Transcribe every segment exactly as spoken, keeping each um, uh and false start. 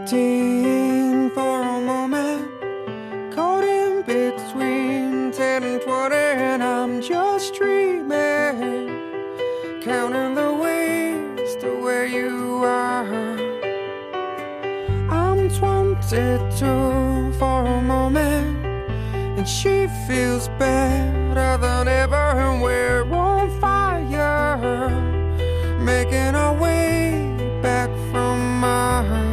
Fifteen for a moment, caught in between ten and twenty, and I'm just dreaming, counting the ways to where you are. I'm twenty-two for a moment, and she feels better than ever, and we're on fire, making our way back from Mars.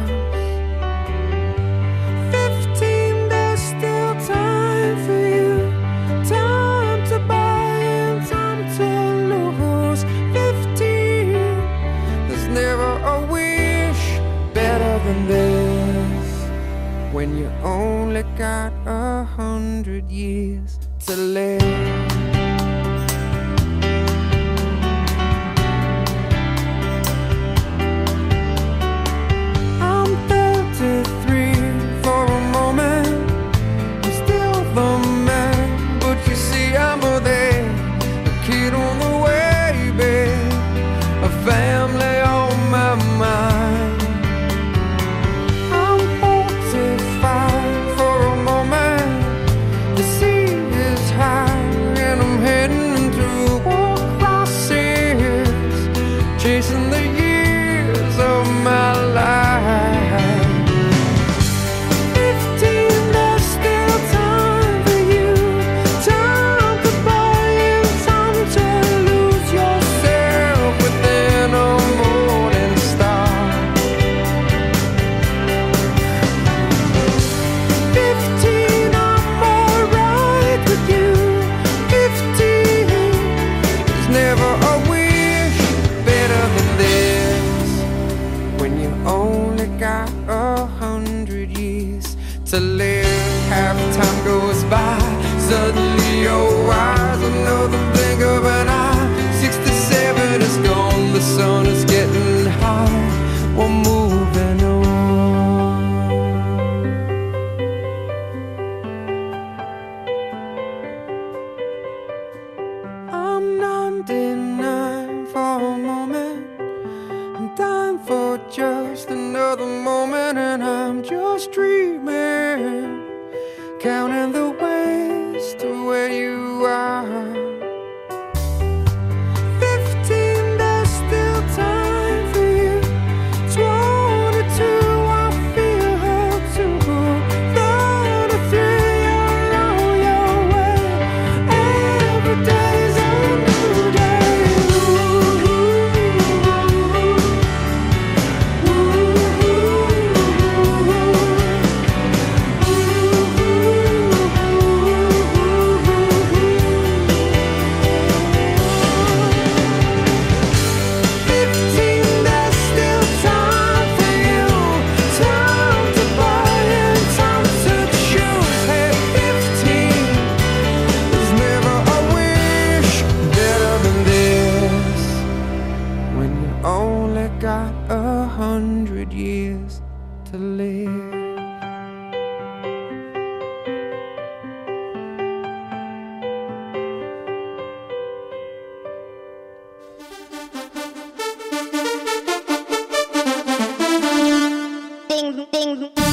Fifteen, there's still time for you, time to buy and time to lose. Fifteen, there's never a wish better than this, when you only got a hundred years to live. Family on my mind. I'm forty-five for a moment. The sea is high and I'm heading through war crosses, chasing the years of my life. Fifteen, there's still time for you, time to buy and time to lose yourself within a morning star. Fifteen, I'm alright with you. Fifteen, there's never a wish better than this, when you only got a hundred years to live. Half time goes by, suddenly you're wise, another blink of an eye. Sixty-seven is gone, the sun is getting high, we're moving on. I'm ninety-nine for a moment, I'm dying for just another moment, and I'm just dreaming, counting the ways to where you are. Fifteen, there's still time for you. Twenty-two, I feel her too. Thirty-three, you're on your way. Every day's a new day. Ooh, ooh, fifteen, there's still time for you, time to buy and time to choose. Hey, fifteen, there's never a wish better than this, when you only got a hundred years to live. Ding, ding.